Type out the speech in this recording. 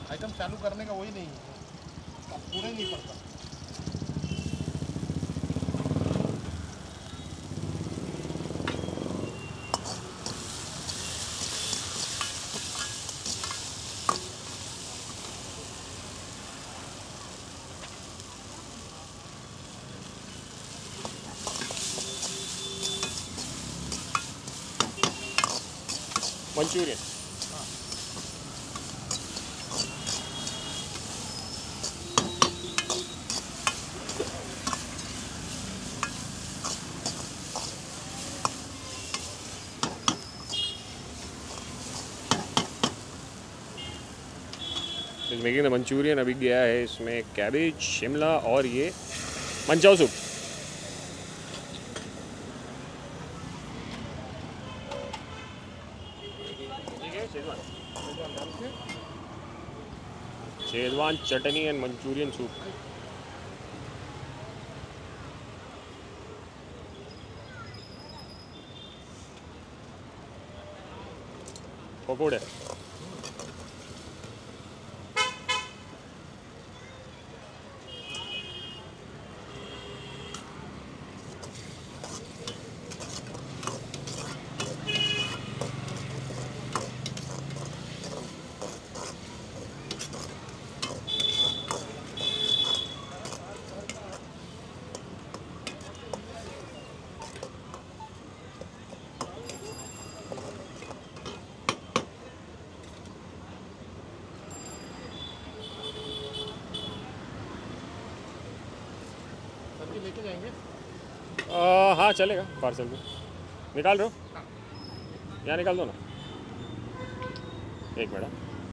Item चालू करने का वही नहीं है, पूरा ही नहीं पड़ता। Manchurian making the Manchurian. अभी गया है इसमें कैबेज, शिमला और ये manchow soup. Schezwan chutney and Manchurian soup. पकोड़े लेके जाएंगे। हाँ चलेगा, पार्सल में निकाल रहे हो? यहाँ निकाल दो ना, एक मिनट।